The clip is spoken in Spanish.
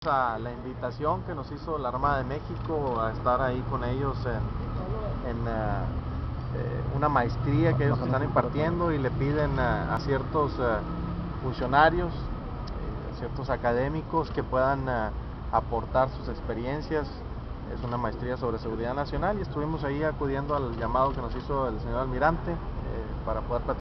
a la invitación que nos hizo la Armada de México a estar ahí con ellos en una maestría que ellos están impartiendo, y le piden a ciertos funcionarios, ciertos académicos que puedan aportar sus experiencias. Es una maestría sobre seguridad nacional y estuvimos ahí acudiendo al llamado que nos hizo el señor almirante para poder platicar.